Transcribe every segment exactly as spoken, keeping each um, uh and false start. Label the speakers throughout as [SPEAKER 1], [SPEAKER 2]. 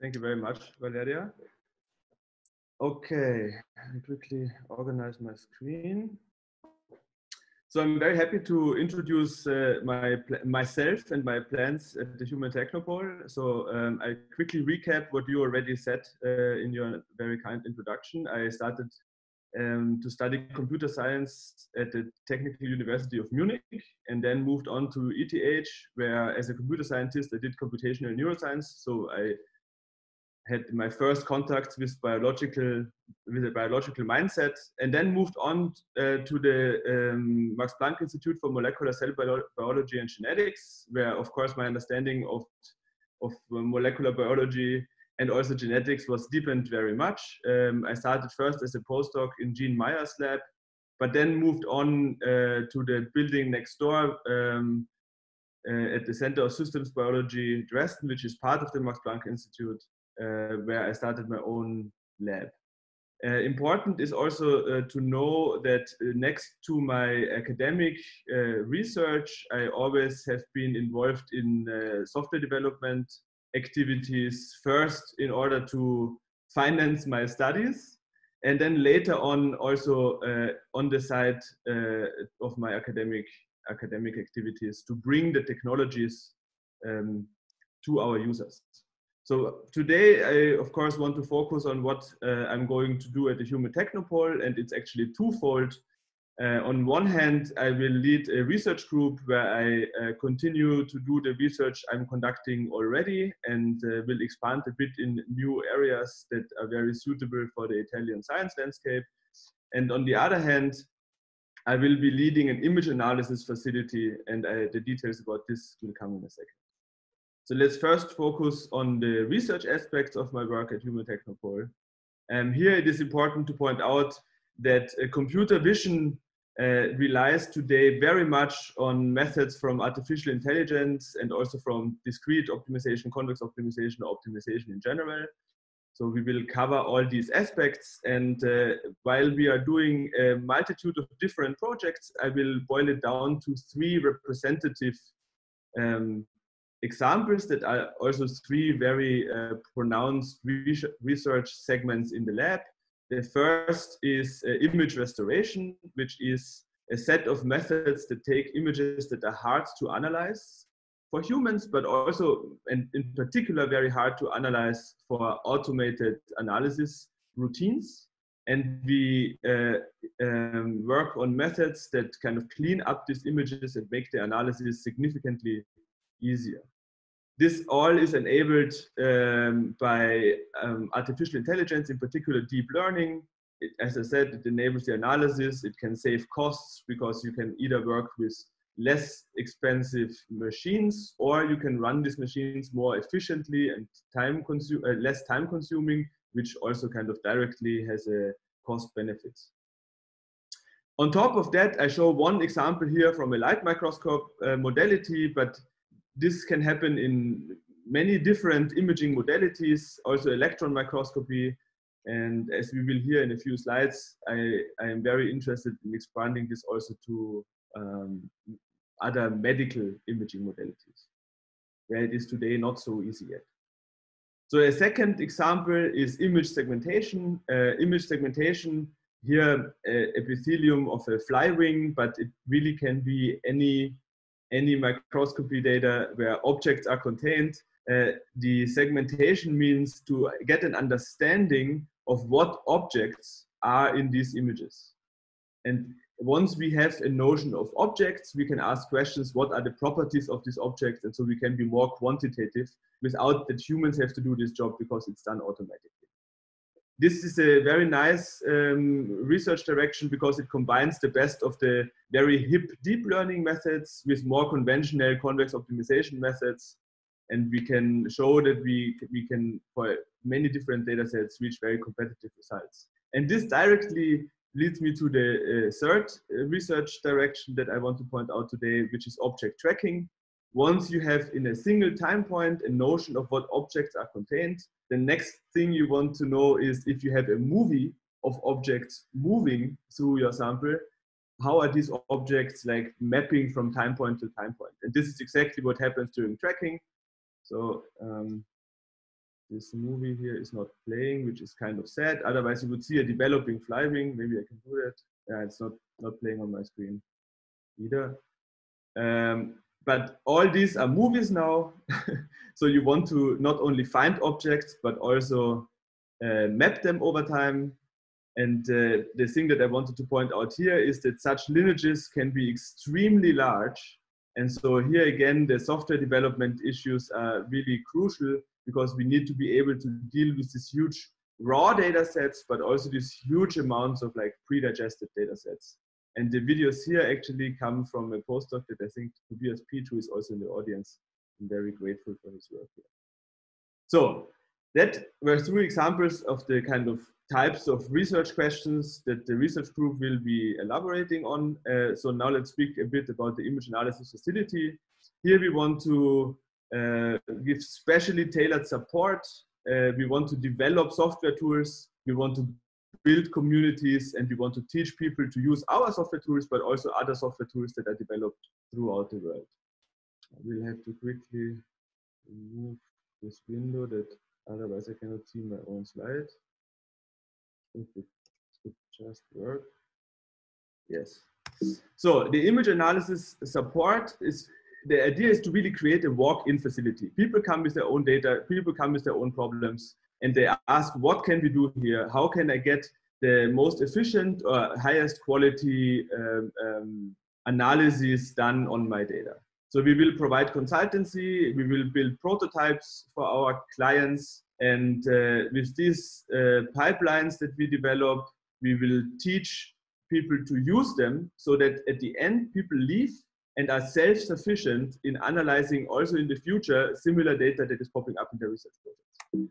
[SPEAKER 1] Thank you very much, Valeria. Okay, I quickly organize my screen. So I'm very happy to introduce uh, my myself and my plans at the Human Technopole. So um, I quickly recap what you already said uh, in your very kind introduction. I started um, to study computer science at the Technical University of Munich, and then moved on to E T H, where as a computer scientist I did computational neuroscience. So I had my first contacts with biological with a biological mindset, and then moved on uh, to the um, Max Planck Institute for Molecular Cell Bio Biology and Genetics, where of course my understanding of of molecular biology and also genetics was deepened very much. Um, I started first as a postdoc in Jean Meyer's lab, but then moved on uh, to the building next door um, uh, at the Center of Systems Biology Dresden, which is part of the Max Planck Institute, uh, where I started my own lab. Uh, important is also uh, to know that uh, next to my academic uh, research, I always have been involved in uh, software development activities, first in order to finance my studies, and then later on also uh, on the side uh, of my academic academic activities to bring the technologies um, to our users. So today, I of course want to focus on what uh, I'm going to do at the Human Technopole, and it's actually twofold. Uh, on one hand, I will lead a research group where I uh, continue to do the research I'm conducting already, and uh, will expand a bit in new areas that are very suitable for the Italian science landscape. And on the other hand, I will be leading an image analysis facility, and I, the details about this will come in a second. So let's first focus on the research aspects of my work at Human Technopole. Um, here it is important to point out that uh, computer vision uh, relies today very much on methods from artificial intelligence and also from discrete optimization, convex optimization, or optimization in general. So we will cover all these aspects, and uh, while we are doing a multitude of different projects, I will boil it down to three representative um, examples that are also three very uh, pronounced research segments in the lab. The first is uh, image restoration, which is a set of methods that take images that are hard to analyze for humans, but also, and in particular, very hard to analyze for automated analysis routines. And we uh, um, work on methods that kind of clean up these images and make the analysis significantly easier. This all is enabled um, by um, artificial intelligence, in particular deep learning. It, as I said, it enables the analysis. It can save costs because you can either work with less expensive machines, or you can run these machines more efficiently and time consume, uh, less time consuming, which also kind of directly has a cost benefit. On top of that, I show one example here from a light microscope uh, modality, but this can happen in many different imaging modalities, also electron microscopy. And as we will hear in a few slides, I, I am very interested in expanding this also to um, other medical imaging modalities, where it is today not so easy yet. So a second example is image segmentation. Uh, image segmentation, here uh, epithelium of a fly wing, but it really can be any any microscopy data where objects are contained. Uh, the segmentation means to get an understanding of what objects are in these images. And once we have a notion of objects, we can ask questions, what are the properties of these objects? And so we can be more quantitative without that humans have to do this job because it's done automatically. This is a very nice um, research direction because it combines the best of the very hip deep learning methods with more conventional convex optimization methods. And we can show that we, we can, for many different data sets, reach very competitive results. And this directly leads me to the uh, third uh, research direction that I want to point out today, which is object tracking. Once you have in a single time point a notion of what objects are contained, the next thing you want to know is if you have a movie of objects moving through your sample, how are these objects like mapping from time point to time point? And this is exactly what happens during tracking. So um, this movie here is not playing, which is kind of sad. Otherwise, you would see a developing flywing. Maybe I can do that. Yeah, it's not, not playing on my screen either. Um, but all these are movies now. So you want to not only find objects, but also uh, map them over time. And uh, the thing that I wanted to point out here is that such lineages can be extremely large. And so here again, the software development issues are really crucial, because we need to be able to deal with these huge raw data sets, but also these huge amounts of like pre-digested data sets. And the videos here actually come from a postdoc that I think Tobias Pietsch, who is also in the audience. I'm very grateful for his work here. So that were three examples of the kind of types of research questions that the research group will be elaborating on. Uh, so now let's speak a bit about the image analysis facility. Here we want to uh, give specially tailored support. Uh, we want to develop software tools. We want to build communities, and we want to teach people to use our software tools, but also other software tools that are developed throughout the world. I will have to quickly remove this window, that otherwise I cannot see my own slide. If it would just work. Yes. So the image analysis support is, the idea is to really create a walk-in facility. People come with their own data, people come with their own problems, and they ask, what can we do here? How can I get the most efficient or highest quality um, um, analysis done on my data? So we will provide consultancy, we will build prototypes for our clients, and uh, with these uh, pipelines that we develop, we will teach people to use them, so that at the end people leave and are self-sufficient in analyzing also in the future similar data that is popping up in their research projects.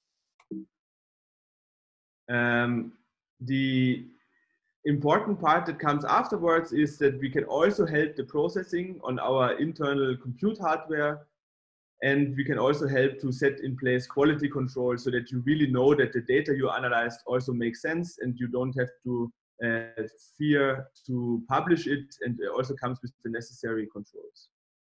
[SPEAKER 1] Um, the important part that comes afterwards is that we can also help the processing on our internal compute hardware, and we can also help to set in place quality control, so that you really know that the data you analyzed also makes sense, and you don't have to uh, fear to publish it, and it also comes with the necessary controls.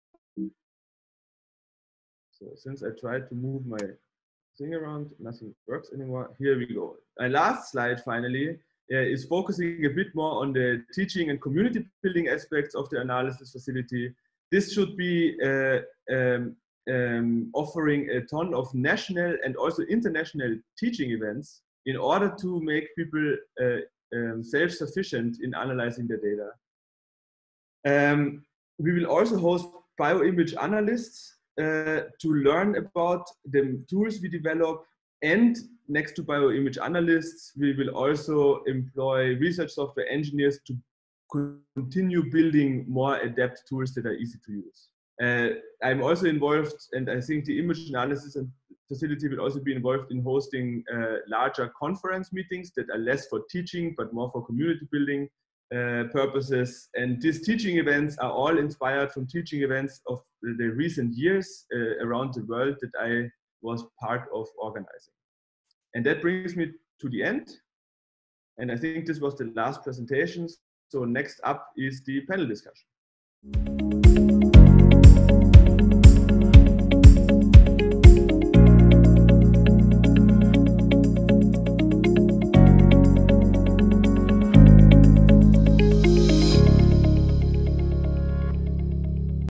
[SPEAKER 1] So since I tried to move my thing around, nothing works anymore. Here we go. My last slide finally uh, is focusing a bit more on the teaching and community building aspects of the analysis facility. This should be uh, um, um, offering a ton of national and also international teaching events in order to make people uh, um, self-sufficient in analyzing the data. Um, we will also host bioimage analysts Uh, to learn about the tools we develop, and next to bioimage analysts, we will also employ research software engineers to continue building more adept tools that are easy to use. Uh, I'm also involved, and I think the image analysis and facility will also be involved in hosting uh, larger conference meetings that are less for teaching, but more for community building Uh, purposes. And these teaching events are all inspired from teaching events of the recent years uh, around the world that I was part of organizing. And that brings me to the end. And I think this was the last presentation. So next up is the panel discussion.